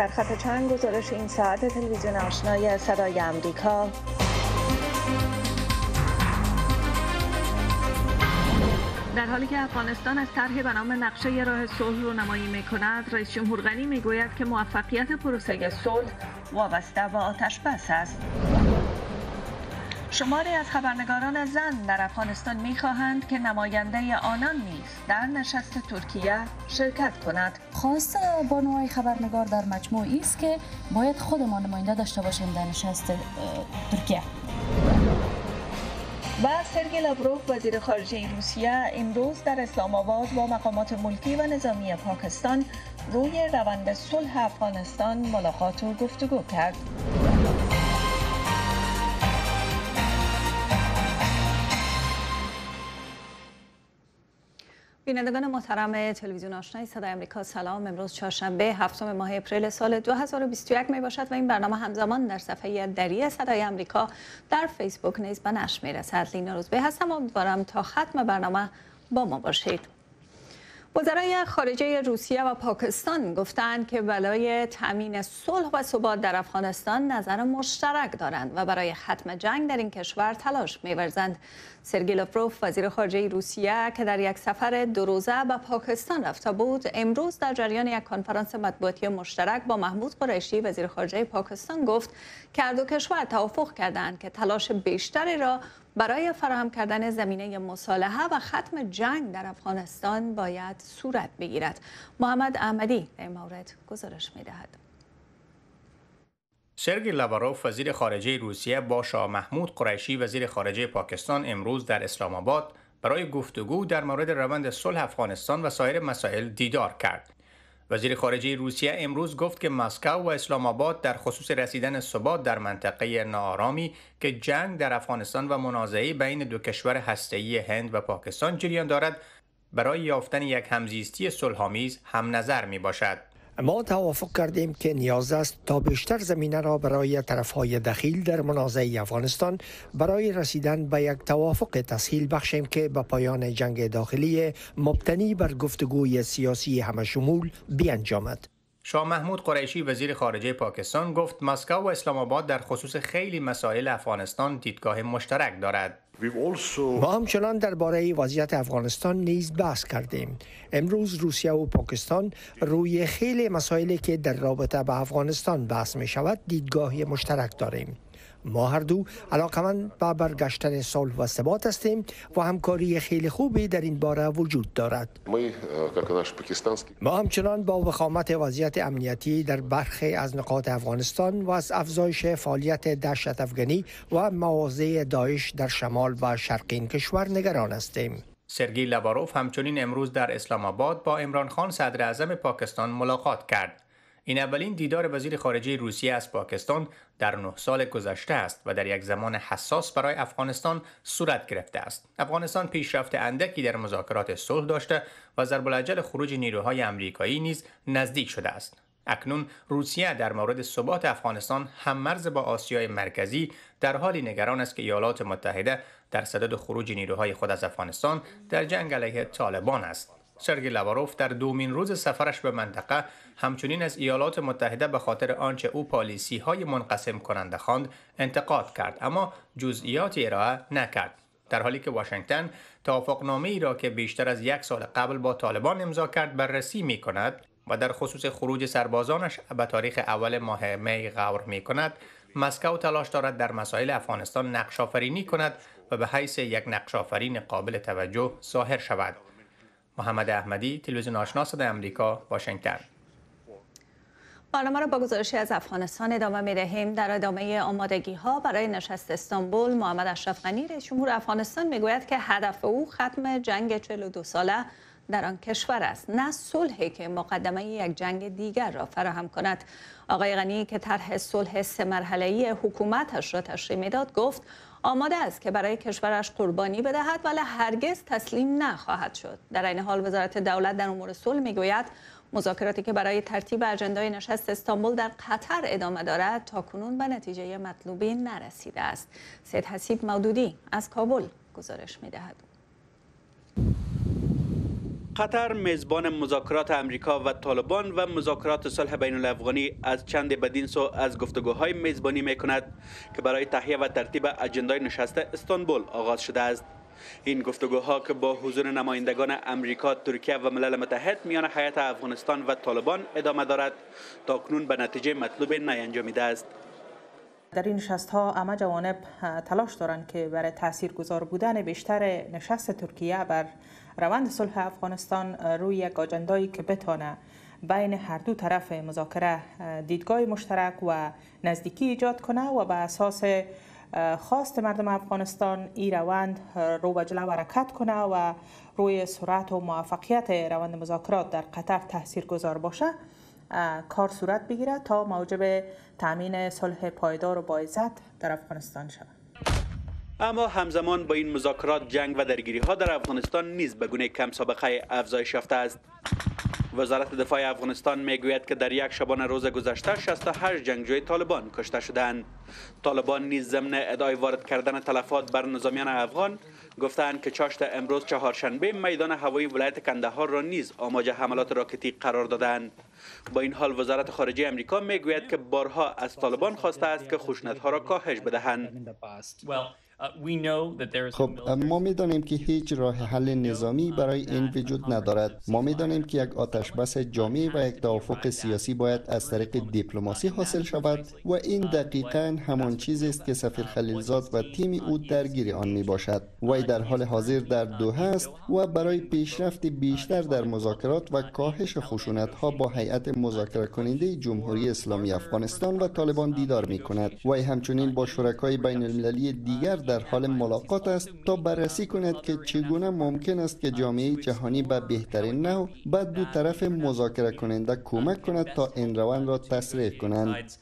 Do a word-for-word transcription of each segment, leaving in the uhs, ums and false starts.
سرخط چند گزارش این ساعت تلویزیون آشنای صدای آمریکا. در حالی که افغانستان از طرحی به نام نقشه راه صلح رونمایی می‌کند، رئیس جمهور غنی می‌گوید که موفقیت پروسه صلح وابسته به آتش‌بس است. شماری از خبرنگاران زن در افغانستان می‌خواهند که نماینده آنان نیز در نشست ترکیه شرکت کند. خواست بانوهای خبرنگار در مجموعی است که باید خودمان نماینده داشته باشیم در نشست ترکیه. و سرگئی لاوروف وزیر خارجه روسیه امروز در اسلام آباد با مقامات ملکی و نظامی پاکستان روی روند صلح افغانستان ملاقات و گفتگو کرد. بینندگان محترم تلویزیون آشنای صدای آمریکا، سلام. امروز چهارشنبه هفتم ماه اپریل سال دو هزار و بیست و یک می باشد و این برنامه همزمان در صفحه دری صدای آمریکا در فیسبوک نیز به نشر می رسد. لینا روزبه هستم و امیدوارم تا ختم برنامه با ما باشید. وزرای خارجه روسیه و پاکستان گفتند که برای تامین صلح و ثبات در افغانستان نظر مشترک دارند و برای ختم جنگ در این کشور تلاش می‌ورزند. سرگئی لاوروف وزیر خارجه روسیه که در یک سفر دو روزه به پاکستان رفته بود، امروز در جریان یک کنفرانس مطبوعاتی مشترک با محمود قریشی وزیر خارجه پاکستان گفت که هر دو کشور توافق کردند که تلاش بیشتری را برای فراهم کردن زمینه مصالحه و ختم جنگ در افغانستان باید صورت بگیرد. محمد احمدی در این مورد گزارش می‌دهد. سرگئی لاوروف وزیر خارجه روسیه با شاه محمود قریشی وزیر خارجه پاکستان امروز در اسلام آباد برای گفتگو در مورد روند صلح افغانستان و سایر مسائل دیدار کرد. وزیر خارجه روسیه امروز گفت که مسکو و اسلام آباد در خصوص رسیدن ثبات در منطقه ناآرامی که جنگ در افغانستان و منازعه بین دو کشور هسته‌ای هند و پاکستان جریان دارد، برای یافتن یک همزیستی صلح‌آمیز هم نظر می باشد. ما توافق کردیم که نیاز است تا بیشتر زمینه را برای طرفهای دخیل در منازعه افغانستان برای رسیدن به یک توافق تسهیل بخشیم که به پایان جنگ داخلی مبتنی بر گفتگوی سیاسی همشمول بیانجامد. شاه محمود قریشی وزیر خارجه پاکستان گفت مسکو و اسلام آباد در خصوص خیلی مسائل افغانستان دیدگاه مشترک دارد. ما همچنان درباره وضعیت افغانستان نیز بحث کردیم. امروز روسیه و پاکستان روی خیلی مسائلی که در رابطه با افغانستان بحث می شود دیدگاه مشترک داریم. ما هر دو علاقمند به برگشتن صلح و ثبات هستیم و همکاری خیلی خوبی در این باره وجود دارد. ما همچنان با وخامت وضعیت امنیتی در برخی از نقاط افغانستان و از افزایش فعالیت دهشت افغانی و مواضع داعش در شمال و شرق این کشور نگران هستیم. سرگئی لاوروف همچنین امروز در اسلام آباد با عمران خان صدر اعظم پاکستان ملاقات کرد. این اولین دیدار وزیر خارجه روسیه از پاکستان در نه سال گذشته است و در یک زمان حساس برای افغانستان صورت گرفته است. افغانستان پیشرفت اندکی در مذاکرات صلح داشته و ضرب الاجل خروج نیروهای آمریکایی نیز نزدیک شده است. اکنون روسیه در مورد ثبات افغانستان هم مرز با آسیای مرکزی در حالی نگران است که ایالات متحده در صدد خروج نیروهای خود از افغانستان در جنگ علیه طالبان است. سرگئی لاوروف در دومین روز سفرش به منطقه همچنین از ایالات متحده به خاطر آنچه او پالیسی‌های منقسم کننده خواند انتقاد کرد، اما جزئیاتی ارائه نکرد. در حالی که واشنگتن توافقنامه‌ای را که بیشتر از یک سال قبل با طالبان امضا کرد بررسی می‌کند و در خصوص خروج سربازانش به تاریخ اول ماه می غور می‌کند، مسکو تلاش دارد در مسائل افغانستان نقش‌آفرینی کند و به حیث یک نقش‌آفرین قابل توجه ظاهر شود. محمد احمدی، تلویزیون آشنا صدای آمریکا، واشنگتن. برنامه را با گزارشی از افغانستان ادامه می دهیم. در ادامه آمادگی ها برای نشست استانبول، محمد اشرف غنی رئیس جمهور افغانستان می گوید که هدف او ختم جنگ چهل و دو ساله در آن کشور است، نه صلحی که مقدمه یک جنگ دیگر را فراهم کند. آقای غنی که طرح صلح سه مرحله‌ای حکومتش را تشریح میداد، گفت آماده است که برای کشورش قربانی بدهد ولی هرگز تسلیم نخواهد شد. در این حال وزارت دولت در امور صلح میگوید مذاکراتی که برای ترتیب اجندای نشست استانبول در قطر ادامه دارد تاکنون به نتیجه مطلوبی نرسیده است. سید حسیب مودودی از کابل گزارش میدهد. قطر میزبان مذاکرات امریکا و طالبان و مذاکرات صلح بین الافغانی از چند بدین سو از گفتگوهای میزبانی می کند که برای تهیه و ترتیب اجندای نشست استانبول آغاز شده است. این گفتگوها که با حضور نمایندگان امریکا، ترکیه و ملل متحد میان هیئت افغانستان و طالبان ادامه دارد تا کنون به نتیجه مطلوب نینجامیده است. در این نشست ها همه جوانب تلاش دارند که برای تاثیرگذار بودن بیشتر نشست ترکیه بر روند صلح افغانستان روی یک آجندایی که بتانه بین هر دو طرف مذاکره دیدگاه مشترک و نزدیکی ایجاد کنه و به اساس خواست مردم افغانستان این روند رو به جلو حرکت کنه و روی سرعت و موفقیت روند مذاکرات در قطر تاثیرگذار باشه، کار صورت بگیره تا موجب تامین صلح پایدار و باعزت در افغانستان شود. اما همزمان با این مذاکرات جنگ و درگیری ها در افغانستان نیز به گونه کم سابقه افزایش یافته است. وزارت دفاع افغانستان میگوید که در یک شبانه روز گذشته شصت و هشت جنگجوی طالبان کشته شدند. طالبان نیز ضمن ادعای وارد کردن تلفات بر نظامیان افغان گفتند که چاشت امروز چهارشنبه میدان هوایی ولایت کندهار را نیز آماج حملات راکتی قرار دادند. با این حال وزارت خارجه امریکا میگوید که بارها از طالبان خواسته است که خشونت‌ها را کاهش بدهند. خب ما می‌دانیم که هیچ راه حل نظامی برای این وجود ندارد. ما می‌دانیم که یک آتش بس جامع و یک توافق سیاسی باید از طریق دیپلماسی حاصل شود و این دقیقاً همان چیزی است که سفیر خلیلزاد و تیم او درگیر آن میباشد. وی در حال حاضر در دوحه است و برای پیشرفت بیشتر در مذاکرات و کاهش خشونت‌ها با هیئت مذاکره کننده جمهوری اسلامی افغانستان و طالبان دیدار می‌کند. وی همچنین با شرکای بین المللی دیگر در حال ملاقات است تا بررسی کند که چگونه ممکن است که جامعه جهانی به بهترین نحو به دو طرف مذاکره کننده کمک کند تا این روند را تسریع کنند.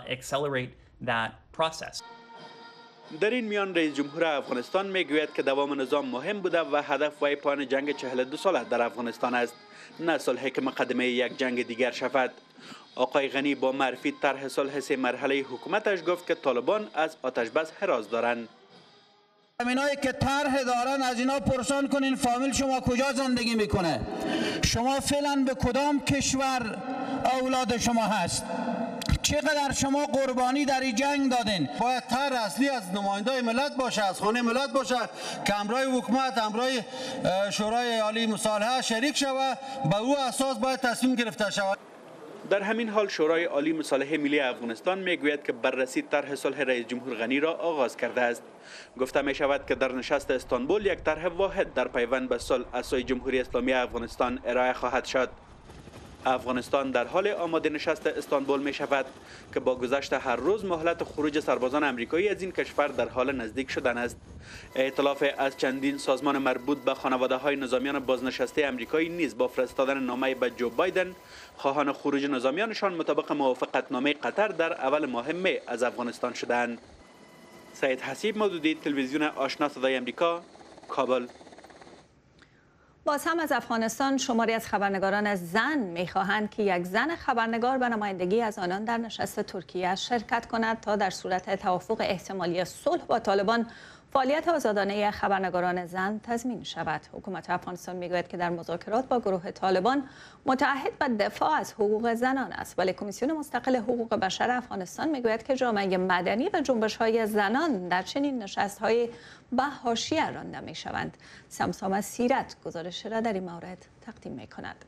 در این میان رئیس جمهور افغانستان میگوید که دوام نظام مهم بوده و هدف وی پایان جنگ چهل و دو ساله در افغانستان است، نه صلحی که مقدمه یک جنگ دیگر شود. آقای غنی با معرفی طرح صلح سه مرحله حکومتش گفت که طالبان از آتش بس حراس دارند. همینایی که طرح دارن از اینا پرسان کنین فامیل شما کجا زندگی میکنه، شما فعلا به کدام کشور اولاد شما هست، چقدر شما قربانی در این جنگ دادین. باید طرح اصلی از نمایندای ملت باشه، از خانه ملت باشه که همراه حکومت، همراه شورای عالی مصالحه شریک شود، به او اساس باید تصمیم گرفته شود. در همین حال شورای عالی مصالحه ملی افغانستان میگوید که بررسی طرح صلح رئیس جمهور غنی را آغاز کرده است. گفته می شود که در نشست استانبول یک طرح واحد در پیوند به صلح از سوی جمهوری اسلامی افغانستان ارائه خواهد شد. افغانستان در حال آماده نشست استانبول می شود که با گذشت هر روز مهلت خروج سربازان آمریکایی از این کشور در حال نزدیک شدن است. ائتلاف از چندین سازمان مربوط به خانواده های نظامیان بازنشسته آمریکایی نیز با فرستادن نامه به جو بایدن خواهان خروج نظامیانشان مطابق موافقتنامه قطر در اول ماه می از افغانستان شدند. سید حسیب مودودی، تلویزیون آشنا صدای آمریکا، کابل. باز هم از افغانستان شماری از خبرنگاران از زن می‌خواهند که یک زن خبرنگار به نمایندگی از آنان در نشست ترکیه شرکت کند تا در صورت توافق احتمالی صلح با طالبان فعالیت آزادانه خبرنگاران زن تضمین شود. حکومت افغانستان میگوید که در مذاکرات با گروه طالبان متعهد به دفاع از حقوق زنان است، ولی کمیسیون مستقل حقوق بشر افغانستان میگوید که جامعه مدنی و جنبش‌های زنان در چنین نشست‌های به حاشیه رانده می‌شوند. سمسام سیرت گزارش را در این مورد تقدیم می‌کند.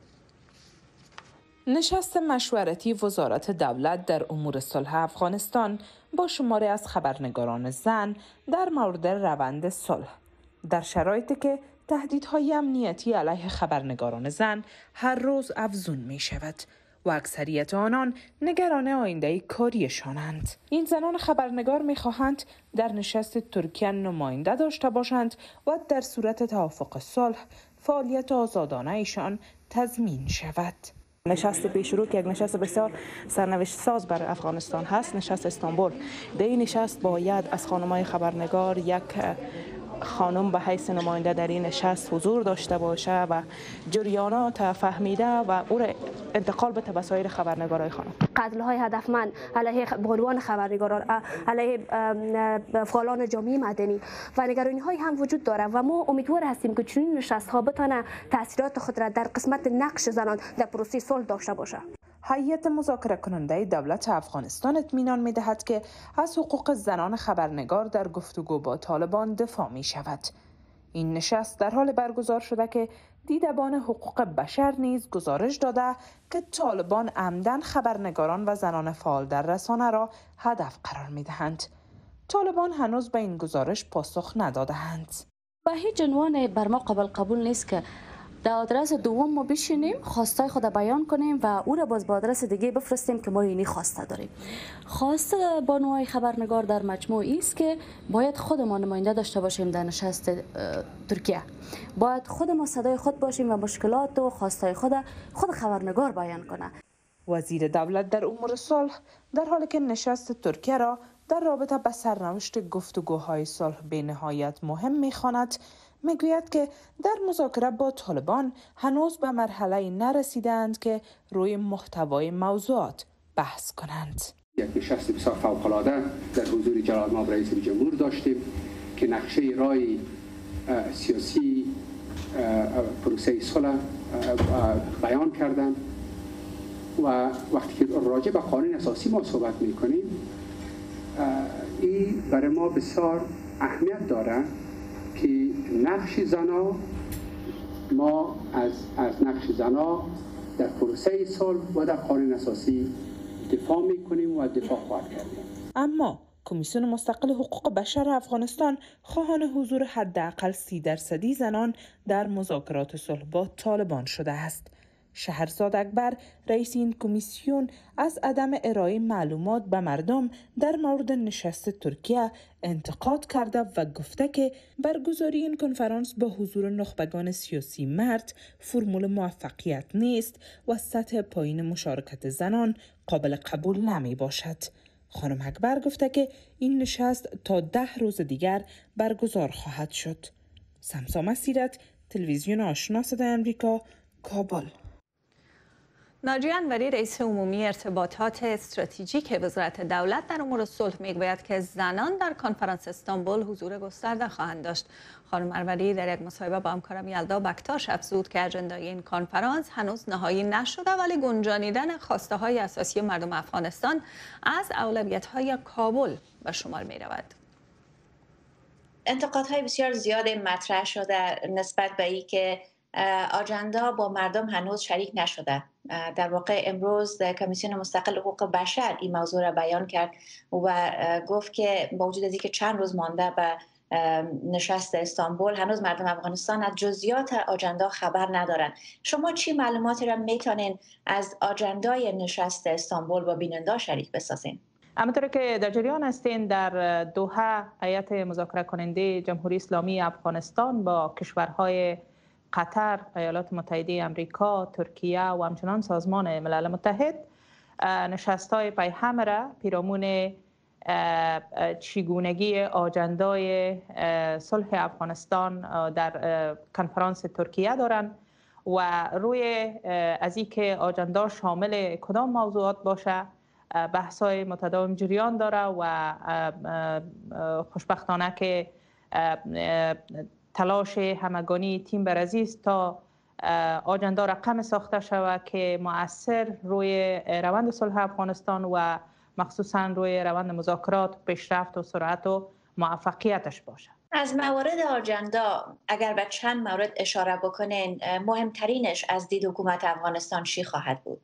نشست مشورتی وزارت دولت در امور صلح افغانستان با شماری از خبرنگاران زن در مورد روند صلح در شرایطی که تهدیدهای امنیتی علیه خبرنگاران زن هر روز افزون می شود و اکثریت آنان نگران آینده کاریشانند. این زنان خبرنگار می خواهند در نشست ترکیه نماینده داشته باشند و در صورت توافق صلح فعالیت آزادانه ایشان تضمین شود. نشست پیشرو که یک نشست بسیار سرنوشت ساز برای افغانستان هست، نشست استانبول. در این نشست باید از خانم‌های خبرنگار یک خانم به حیث نماینده در این نشست حضور داشته باشه و جریانات فهمیده و او را انتقال بده به سایر خبرنگارای خانم. قتل های هدفمند علیه بانوان خبرنگاران، علیه فعالان جامعه مدنی و نگرانی های هم وجود داره و ما امیدوار هستیم که چنین نشست ها بتونه تاثیرات خود را در قسمت نقش زنان در پروسه صلح داشته باشه. هیئت مذاکره کننده دولت افغانستان اطمینان می دهد که از حقوق زنان خبرنگار در گفتگو با طالبان دفاع می شود. این نشست در حال برگزار شده که دیدبان حقوق بشر نیز گزارش داده که طالبان عمدن خبرنگاران و زنان فعال در رسانه را هدف قرار می دهند. طالبان هنوز به این گزارش پاسخ نداده‌اند. و هیچ عنوان بر ما قابل قبول نیست که در آدرس دوم ما بشینیم خواستای خود بیان کنیم و او را باز با آدرس دیگه بفرستیم که ما اینی خواسته داریم. خواست بانوهای خبرنگار در مجموع است که باید خود ما نماینده داشته باشیم در نشست ترکیه. باید خود ما صدای خود باشیم و مشکلات و خواستای خود خود خبرنگار بیان کنه. وزیر دولت در امور صلح در حالی که نشست ترکیه را در رابطه با سرنوشت گفتگوهای صلح به نهایت مهم می‌خواند، میگوید که در مذاکره با طالبان هنوز به مرحله نرسیدند که روی محتوای موضوعات بحث کنند. یک نشست بسیار فوق‌العاده در حضور جلال مآب رئیس جمهور داشتیم که نقشه راه سیاسی پروسه صلح بیان کردند و وقتی که راجع به قانون اساسی ما صحبت می‌کنیم، این برای ما بسیار اهمیت دارد که نقش زنا ما از از نقش زنا در پروسه صلح و در قانون اساسی دفاع میکنیم و دفاع خواهد کردیم. اما کمیسیون مستقل حقوق بشر افغانستان خواهان حضور حداقل سی درصدی زنان در مذاکرات صلح با طالبان شده است. شهرزاد اکبر رئیس این کمیسیون از عدم ارائه معلومات به مردم در مورد نشست ترکیه انتقاد کرده و گفته که برگزاری این کنفرانس با حضور نخبگان سیاسی مرد فرمول موفقیت نیست و سطح پایین مشارکت زنان قابل قبول نمی باشد. خانم اکبر گفته که این نشست تا ده روز دیگر برگزار خواهد شد. سمسامه سیرت، تلویزیون آشنا صدای آمریکا، کابل. ناجیه انوری رئیس عمومی ارتباطات استراتژیک وزارت دولت در امور صلح میگوید که زنان در کنفرانس استانبول حضور گسترده خواهند داشت. خانم انوری در یک مصاحبه با همکارم یلدا بکتاش افزود که اجندای این کنفرانس هنوز نهایی نشده ولی گنجانیدن خواسته های اساسی مردم افغانستان از اولویت های کابل به شمار می رود. انتقادهای بسیار زیاد مطرح شده نسبت به این که آجندا با مردم هنوز شریک نشده. در واقع امروز کمیسیون مستقل حقوق بشر این موضوع را بیان کرد و گفت که با وجود از اینکه چند روز مانده به نشست استانبول هنوز مردم افغانستان از جزئیات آجندا خبر ندارند. شما چی معلوماتی را میتونین از آجندای نشست استانبول با بیننده شریک بسازین؟ همونطور که در جریان هستین، در دوحه هیئت مذاکره کننده جمهوری اسلامی افغانستان با کشورهای قطر، ایالات متحده آمریکا، ترکیه و همچنان سازمان ملل متحد نشست‌های پیهم را پیرامون چگونگی آجندای صلح افغانستان در کنفرانس ترکیه دارند و روی از اینکه آجندا شامل کدام موضوعات باشه بحث‌های متداوم جریان داره و خوشبختانه که تلاش همگانی تیم برازی است تا آجندا رقم ساخته شود که مؤثر روی روند صلح افغانستان و مخصوصا روی روند مذاکرات، پیشرفت و سرعت و موفقیتش باشه. از موارد آجندا اگر به چند مورد اشاره بکنین، مهمترینش از دید حکومت افغانستان چی خواهد بود؟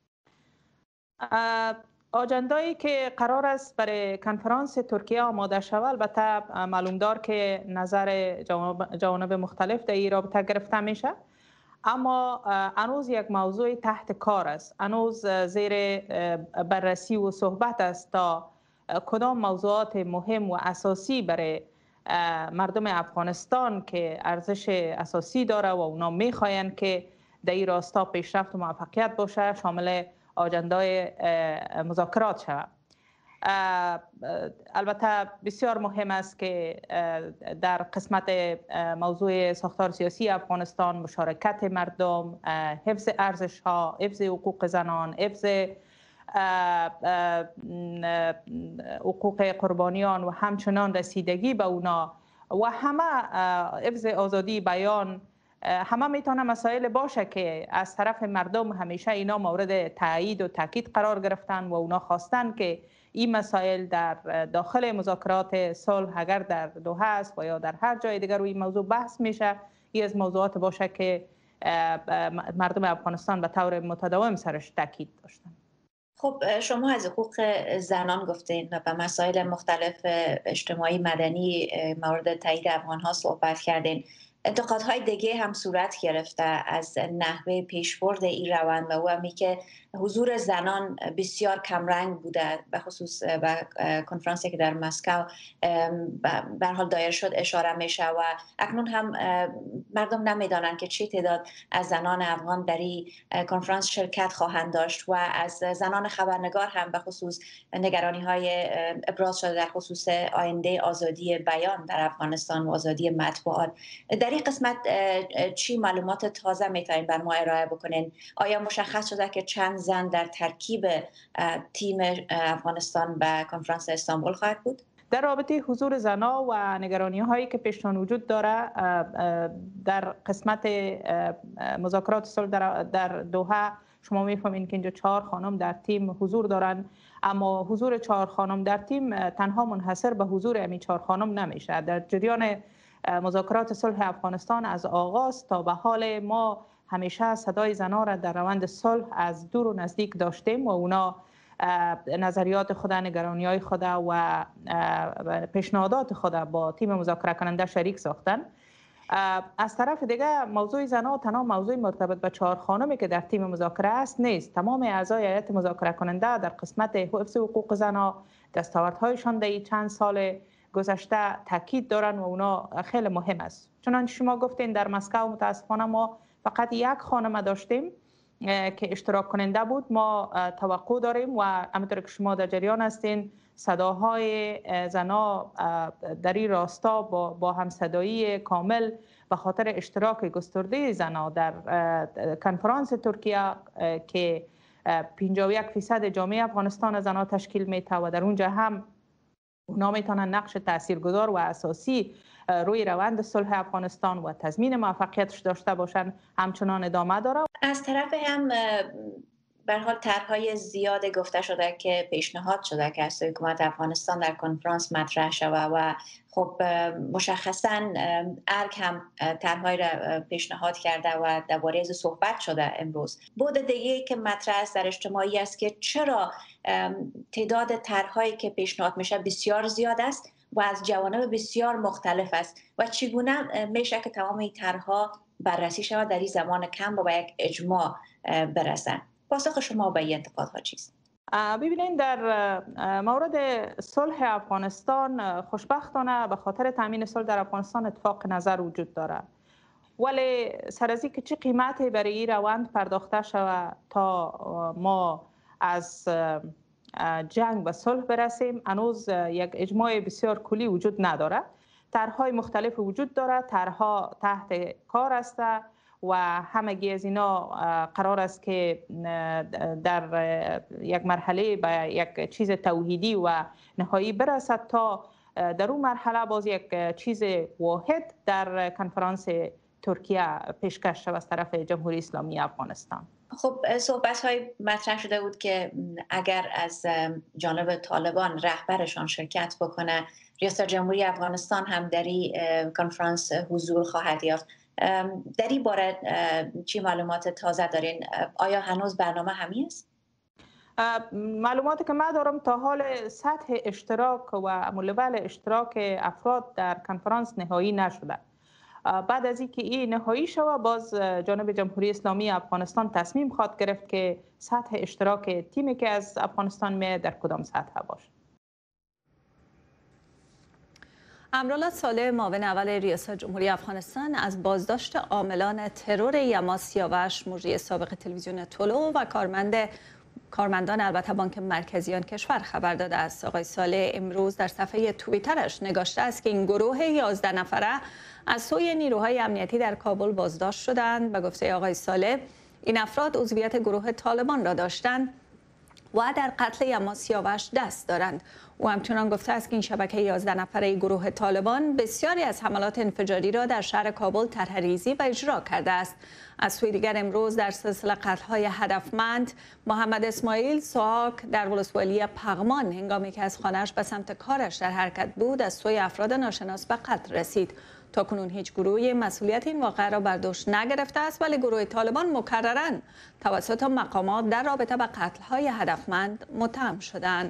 آجندایی که قرار است برای کنفرانس ترکیه آماده شود، البته معلوم دار که نظر جوانب مختلف در این رابطه گرفته میشه، اما هنوز یک موضوع تحت کار است. هنوز زیر بررسی و صحبت است تا کدام موضوعات مهم و اساسی برای مردم افغانستان که ارزش اساسی داره و اونا میخواین که در این راستا پیشرفت و موفقیت باشه شامل آجندای مذاکرات شود. البته بسیار مهم است که در قسمت موضوع ساختار سیاسی افغانستان مشارکت مردم، حفظ ارزش ها، حفظ حقوق زنان، حفظ حقوق قربانیان و همچنان رسیدگی به اونا و همه حفظ آزادی بیان، همه میتونه مسائل باشه که از طرف مردم همیشه اینا مورد تایید و تاکید قرار گرفتن و اونا خواستن که این مسائل در داخل مذاکرات صلح اگر در دوحه است و یا در هر جای دیگر روی این موضوع بحث میشه، این از موضوعات باشه که مردم افغانستان به طور متداوم سرش تاکید داشتن. خب شما از حقوق زنان گفتین و به مسائل مختلف اجتماعی مدنی مورد تایید افغان ها صحبت کردین. انتقادهای دیگه هم صورت گرفته از نحوه پیشبرد این روند و او همی که حضور زنان بسیار کمرنگ بوده، به خصوص به کنفرانسی که در مسکو به حال دایر شد اشاره میشه و اکنون هم مردم نمیدانند که چه تعداد از زنان افغان در این کنفرانس شرکت خواهند داشت و از زنان خبرنگار هم به خصوص نگرانی های ابراز شده در خصوص آینده آزادی بیان در افغانستان و آزادی مطبوعات. در این قسمت چی معلومات تازه میتونید بر ما ارائه بکنین؟ آیا مشخص شده که چند زن در ترکیب تیم افغانستان به کنفرانس استانبول خواهد بود؟ در رابطه حضور زنها و نگرانی هایی که پیشتان وجود داره در قسمت مذاکرات صلح در دوحه شما میفهمین که اینجا چهار خانم در تیم حضور دارن، اما حضور چهار خانم در تیم تنها منحصر به حضور امی چهار خانم نمیشه. در جریان مذاکرات صلح افغانستان از آغاز تا به حال ما همیشه صدای زنها را در روند صلح از دور و نزدیک داشتیم و اونا نظریات خود، نگرانی‌های خود و پیشنهادات خود با تیم مذاکره کننده شریک ساختن. از طرف دیگه موضوع زنها تنها موضوع مرتبط به چهار خانمی که در تیم مذاکره است نیست. تمام اعضای هیئت مذاکره کننده در قسمت حفظ حقوق زنها دستاوردهایشان در چند سال گذشته تاکید دارن و اونا خیلی مهم است. چنانچه شما گفتین در مسکو متاسفانه ما فقط یک خانم داشتیم که اشتراک کننده بود. ما توقع داریم و همونطور که شما در جریان هستین صداهای زنا در این راستا با, با همصدایی کامل به خاطر اشتراک گسترده زنا در کنفرانس ترکیه که پنجاه و یک فیصد جامعه افغانستان زنا تشکیل میده و در اونجا هم اونا میتونن نقش تاثیرگذار و اساسی روی روند صلح افغانستان و تضمین موفقیتش داشته باشن همچنان ادامه داره. از طرف هم به هر حال طرحهای زیاد گفته شده که پیشنهاد شده که از حکومت افغانستان در کنفرانس مطرح شود و خب مشخصا ارگ هم طرحهای را پیشنهاد کرده و درباره از صحبت شده امروز. بود دیگه که مطرح است در اجتماعی است که چرا تعداد طرحهایی که پیشنهاد میشه بسیار زیاد است و از جوانب بسیار مختلف است و چگونه میشه که تمام این طرحها بررسی شود در این زمان کم و به یک اجماع برسن؟ پاسخ شما به این انتقادها چیست؟ ببینید در مورد صلح افغانستان خوشبختانه به خاطر تامین صلح در افغانستان اتفاق نظر وجود داره، ولی سر از اینکه چه قیمتی برای این روند پرداخته شود تا ما از جنگ به صلح برسیم هنوز یک اجماع بسیار کلی وجود نداره. طرحهای مختلف وجود داره، طرحها تحت کار است و همگی از اینا قرار است که در یک مرحله به یک چیز توحیدی و نهایی برسد تا در اون مرحله باز یک چیز واحد در کنفرانس ترکیه پیشکش شود از طرف جمهوری اسلامی افغانستان. خب صحبت های مطرح شده بود که اگر از جانب طالبان رهبرشان شرکت بکنه ریاست جمهوری افغانستان هم در این کنفرانس حضور خواهد یافت. در این باره چی معلومات تازه دارین؟ آیا هنوز برنامه همین است؟ معلوماتی که من دارم تا حال سطح اشتراک و لول اشتراک افراد در کنفرانس نهایی نشده. بعد از اینکه این نهایی شود باز جانب جمهوری اسلامی افغانستان تصمیم خواهد گرفت که سطح اشتراک تیمی که از افغانستان می در کدام سطح باشه. امرالله صالح معاون اول ریاست جمهوری افغانستان از بازداشت عاملان ترور یما سیاوش مجری سابق تلویزیون طلوع و کارمند کارمندان البته بانک مرکزی آن کشور خبر داده است. آقای صالح امروز در صفحه توییترش نگاشته است که این گروه یازده نفره از سوی نیروهای امنیتی در کابل بازداشت شدند. به گفته آقای صالح این افراد عضویت گروه طالبان را داشتند و در قتل یما سیاوش دست دارند. او همچنان گفته است که این شبکه یازده نفره گروه طالبان بسیاری از حملات انفجاری را در شهر کابل طرح‌ریزی و اجرا کرده است. از سوی دیگر امروز در سلسله قتل‌های هدفمند محمد اسماعیل سوهاک در ولسوالی پغمان هنگامی که از خانه‌اش به سمت کارش در حرکت بود از سوی افراد ناشناس به قتل رسید. تاکنون هیچ گروهی مسئولیت این واقعه را بر دوش نگرفته است، ولی گروه طالبان مکرراً توسط مقامات در رابطه با قتل‌های هدفمند متهم شدند.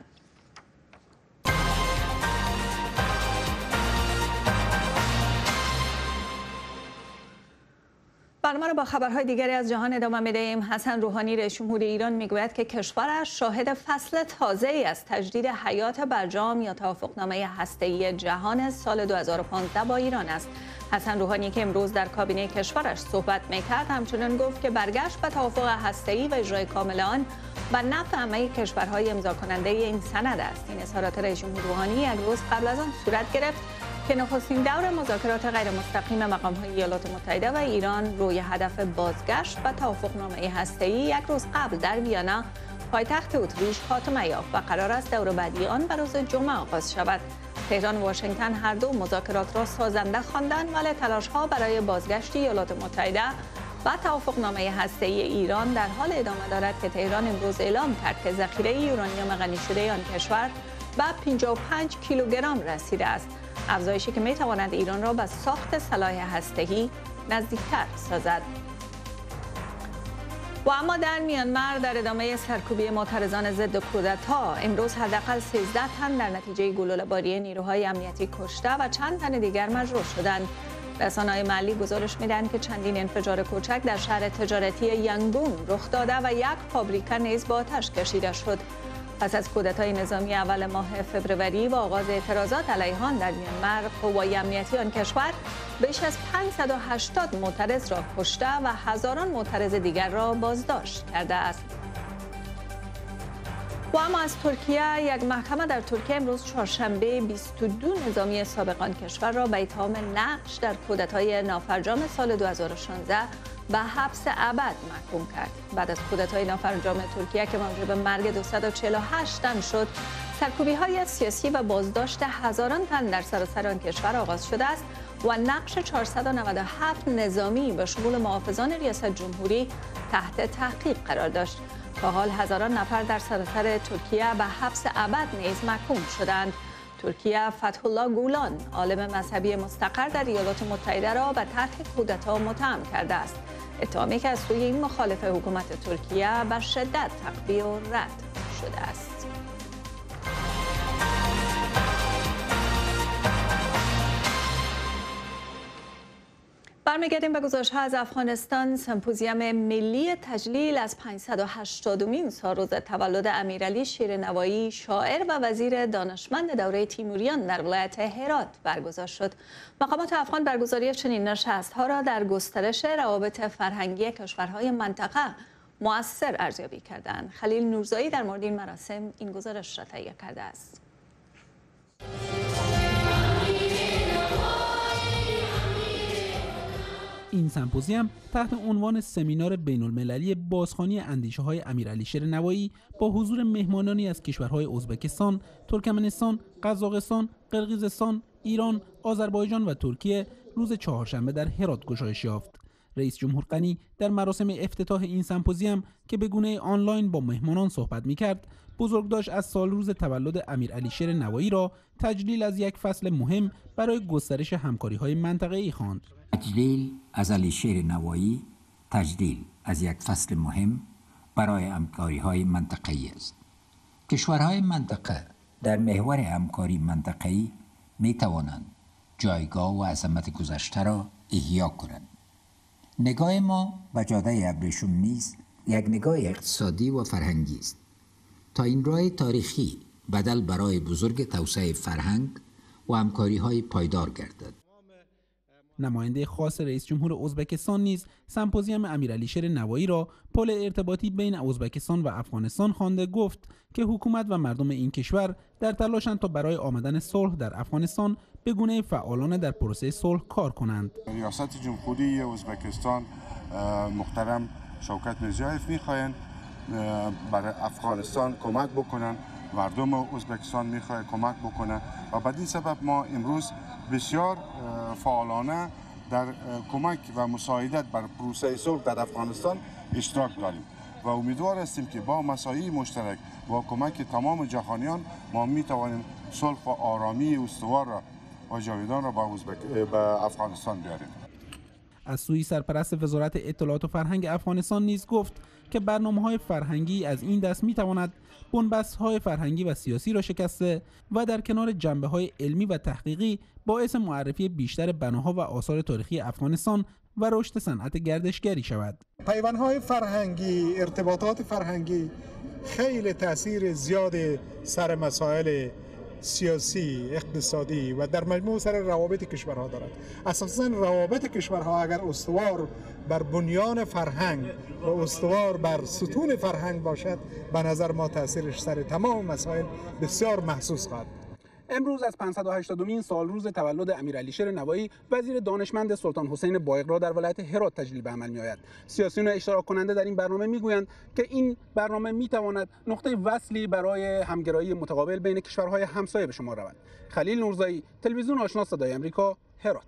برنامه را با خبرهای دیگری از جهان ادامه می‌دهیم. حسن روحانی رئیس جمهور ایران میگوید که کشورش شاهد فصل تازه‌ای از تجدید حیات برجام یا توافقنامه هسته‌ای جهان سال دو هزار و پانزده با ایران است. حسن روحانی که امروز در کابینه کشورش صحبت می‌کرد همچنین گفت که برگشت به توافق هسته‌ای و اجرای کامل آن به نفع همه کشورهای امضا کننده این سند است. این اظهارات رئیس جمهور روحانی یک روز قبل از آن صورت گرفت که نخستین دور مذاکرات غیر مستقیم مقام‌های ایالات متحده و ایران روی هدف بازگشت و توافقنامه هسته‌ای یک روز قبل در ویانا پایتخت اتریش خاتمه یافت و قرار است دور بعدی آن به روز جمعه آغاز شود. تهران و واشنگتن هر دو مذاکرات را سازنده خواندند، ولی تلاش‌ها برای بازگشت ایالات متحده و توافقنامه هسته‌ای ایران در حال ادامه دارد که تهران امروز اعلام کرد که ذخیره یورانیوم غنی شده آن کشور به پنجاه و پنج کیلوگرم رسیده است. افزایشی که می‌تواند ایران را به ساخت سلاح هسته‌ای نزدیکتر سازد. و اما در میانمار در ادامه سرکوبی معترضان ضد کودتا امروز حداقل سیزده تن در نتیجه گلوله‌باری نیروهای امنیتی کشته و چند تن دیگر مجروح شدند. رسانه‌های محلی گزارش می‌دهند که چندین انفجار کوچک در شهر تجارتی یانگون رخ داده و یک فابریکه نیز به آتش کشیده شد. پس از کودتای نظامی اول ماه فوریه و آغاز اعتراضات علیه آن در میانمار، قوای امنیتی آن کشور بیش از پانصد و هشتاد معترض را کشته و هزاران معترض دیگر را بازداشت کرده است. و اما از ترکیه، یک محکمه در ترکیه امروز چهارشنبه بیست و دو نظامی سابق آن کشور را به اتهام نقش در کودتای نافرجام سال دو هزار و شانزده به حبس ابد محکوم کرد. بعد از کودتای نافرجام ترکیه که موجب مرگ دویست و چهل و هشت تن شد، سرکوبی‌های سیاسی و بازداشت هزاران تن در سراسر آن کشور آغاز شده است و نقش چهارصد و نود و هفت نظامی به شمول محافظان ریاست جمهوری تحت تحقیق قرار داشت. تا حال هزاران نفر در سراسر ترکیه به حبس ابد نیز محکوم شدند. ترکیه فتح الله گولان، عالم مذهبی مستقر در ایالات متحده را به طرح کودتا متهم کرده است. اتهامی که از سوی این مخالف حکومت ترکیه به شدت تقبیح و رد شده است. برمیگردیم به گزارش‌ها از افغانستان. سمپوزیوم ملی تجلیل از پانصد و هشتادمین سالروز تولد امیرعلی شیرنوایی، شاعر و وزیر دانشمند دوره تیموریان در ولایت هرات برگزار شد. مقامات افغان برگزاری چنین نشست‌ها را در گسترش روابط فرهنگی کشورهای منطقه مؤثر ارزیابی کردند. خلیل نورزایی در مورد این مراسم این گزارش را تهیه کرده است. این سمپوزیوم تحت عنوان سمینار بین‌المللی بازخوانی اندیشه‌های امیرعلی شیرنوایی با حضور مهمانانی از کشورهای ازبکستان، ترکمنستان، قزاقستان، قرقیزستان، ایران، آذربایجان و ترکیه روز چهارشنبه در هرات گشایش یافت. رئیس جمهور غنی در مراسم افتتاح این سمپوزیوم که به گونه آنلاین با مهمانان صحبت می‌کرد، بزرگداشت از سالروز تولد امیرعلی شیرنوایی را تجلیل از یک فصل مهم برای گسترش همکاری‌های منطقه‌ای خواند. تجلیل از علی شیرنوایی تجلیل از یک فصل مهم برای همکاری‌های منطقه‌ای است. کشورهای منطقه در محور همکاری منطقه‌ای می‌توانند جایگاه و عظمت گذشته را احیا کنند. نگاه ما به جاده ابریشم نیز یک نگاه اقتصادی و فرهنگی است تا این راه تاریخی بدل برای بزرگ توسعه فرهنگ و همکاری‌های پایدار گردد. نماینده خاص رئیس جمهور ازبکستان نیز سمپوزیوم امیرعلیشیر نوایی را پل ارتباطی بین ازبکستان و افغانستان خوانده گفت که حکومت و مردم این کشور در تلاشند تا برای آمدن صلح در افغانستان به گونه فعالانه در پروسه صلح کار کنند. ریاست جمهوری ازبکستان محترم شوکت میرزیایف میخواهند برای افغانستان کمک بکنن، مردم ازبکستان میخواد کمک بکنه و به این سبب ما امروز بسیار فعالانه در کمک و مساعدت بر پروسه صلح در افغانستان اشتراک داریم و امیدوار هستیم که با مساعی مشترک و کمک تمام جهانیان ما میتوانیم صلح و آرامی استوار را و جاودان را با به افغانستان بیاریم. از سوی سرپرست وزارت اطلاعات و فرهنگ افغانستان نیز گفت که برنامه‌های فرهنگی از این دست می‌تواند بن‌بست‌های فرهنگی و سیاسی را شکسته و در کنار جنبه‌های علمی و تحقیقی باعث معرفی بیشتر بناها و آثار تاریخی افغانستان و رشد صنعت گردشگری شود. پیوندهای فرهنگی، ارتباطات فرهنگی خیلی تاثیر زیاد سر مسائل سیاسی، اقتصادی و در مجموع سر روابط کشورها دارد. اساساً روابط کشورها اگر استوار بر بنیان فرهنگ و استوار بر ستون فرهنگ باشد، به نظر ما تاثیرش سر تمام مسائل بسیار محسوس خواهد. امروز از پانصد و هشتادمین سال روز تولد امیرعلیشیر نوایی وزیر دانشمند سلطان حسین بایقرا در ولایت هرات تجلیل به عمل می‌آید. سیاسیون اشتراک کننده در این برنامه می‌گویند که این برنامه می‌تواند نقطه وصلی برای همگرایی متقابل بین کشورهای همسایه به شمار رود. خلیل نورزایی، تلویزیون آشنا صدای آمریکا، هرات.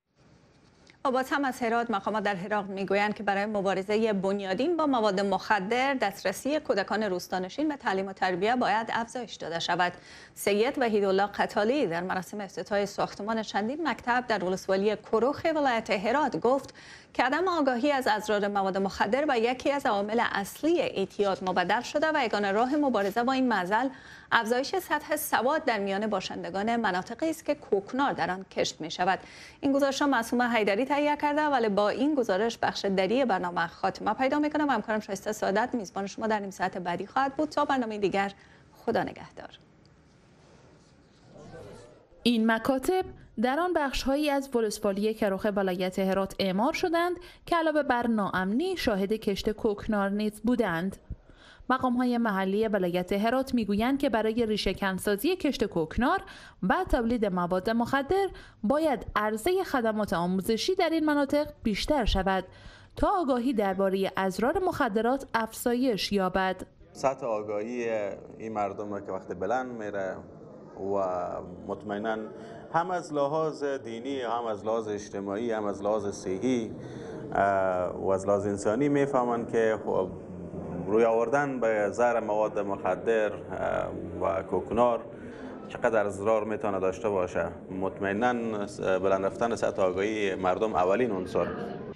باز هم از هرات مقامات در هرات میگویند که برای مبارزه بنیادین با مواد مخدر دسترسی کودکان روستانشین به تعلیم و تربیت باید افزایش داده شود. سید وحیدالله قتالی در مراسم افتتاح ساختمان چندین مکتب در ولسوالی کروخ ولایت هرات گفت که عدم آگاهی از اضرار مواد مخدر و یکی از عوامل اصلی اعتیاد مبدل شده و یگانه راه مبارزه با این معضل افزایش سطح سواد در میان باشندگان مناطقی است که کوکنار در آن کشت می شود. این گزارش را معصومه حیدری تهیه کرده، ولی با این گزارش بخش دری برنامه خاتمه پیدا می کنه و همکارم شایسته سعادت میزبان شما در نیم ساعت بعدی خواهد بود. تا برنامه دیگر، خدا نگهدار. این مکاتب در آن بخش‌هایی از ولسوالی کروخ ولایت هرات اعمار شدند که علاوه بر ناامنی شاهد کشت کوکنار نیز بودند. مقام‌های محلی ولایت هرات می‌گویند که برای ریشه‌کنسازی کشت کوکنار و تولید مواد مخدر باید عرضه خدمات آموزشی در این مناطق بیشتر شود تا آگاهی درباره اضرار مخدرات افزایش یابد. سطح آگاهی این مردم که وقت بلند میره و مطمئناً هم از لحاظ دینی، هم از لحاظ اجتماعی، هم از لحاظ صحی و از لحاظ انسانی میفهمند که روی آوردن به زهر مواد مخدر و کوکنار چقدر اضرار میتونه داشته باشه. مطمئناً بلند رفتن سطح آگاهی مردم اولین عنصر.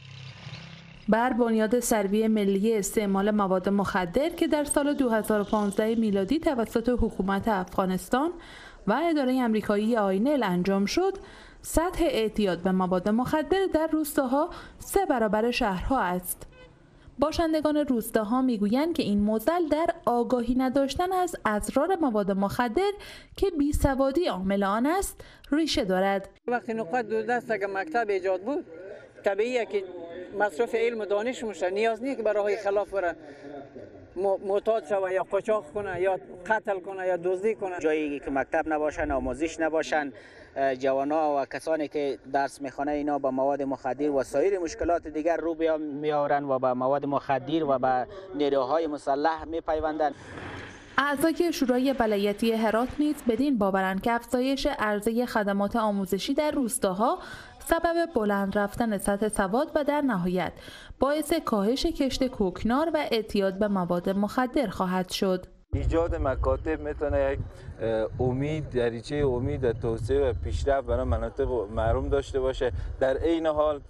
بر بنیاد سروی ملی استعمال مواد مخدر که در سال دو هزار و پانزده میلادی توسط حکومت افغانستان و اداره آمریکایی آینل انجام شد، سطح اعتیاد به مواد مخدر در روستاها سه برابر شهرها است. باشندگان روستاها میگویند که این معضل در آگاهی نداشتن از اضرار مواد مخدر که بیسوادی عامل آن است ریشه دارد. وقتی نقطه دو دست که مکتب ایجاد بود، طبیعیه که مصرف علم و دانش میشه، نیاز نیست که برای خلاف بره معتاد شوه یا قاچاق کنه یا قتل کنه یا دزدی کنه. جایی که مکتب نباشن، آموزش نباشن، جوانا و کسانی که درس میخوانه اینا با مواد مخدر و سایر مشکلات دیگر رو میآورن و با مواد مخدر و با نیروهای مسلح میپیوندند. اعضای شورای ولایتی هرات نیز بدین باورند که افزایش عرضه خدمات آموزشی در روستاها سبب بلند رفتن سطح سواد و در نهایت باعث کاهش کشت کوکنار و اعتیاد به مواد مخدر خواهد شد. ایجاد مکاتب میتونه یک امید، دریچه امید توسعه و پیشرفت برای مناطق محروم داشته باشه. در عین حال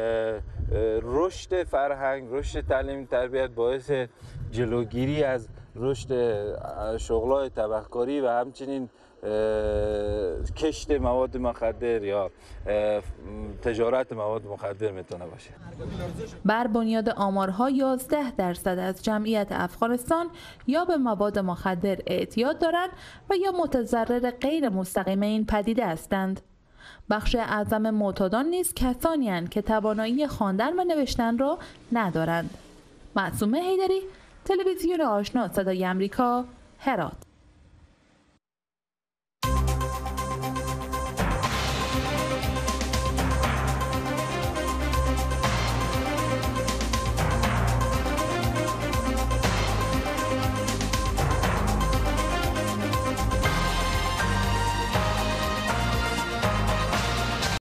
رشد فرهنگ، رشد تعلیم تربیت باعث جلوگیری از رشد شغل‌های تبهکاری و همچنین کشت مواد مخدر یا تجارت مواد مخدر میتونه باشه. بر بنیاد آمارها یازده درصد از جمعیت افغانستان یا به مواد مخدر اعتیاد دارند و یا متضرر غیر مستقیم این پدیده هستند. بخش اعظم معتادان نیز کسانی اند که توانایی خواندن و نوشتن را ندارند. معصومه حیدری، تلویزیون آشنا صدای آمریکا، هرات.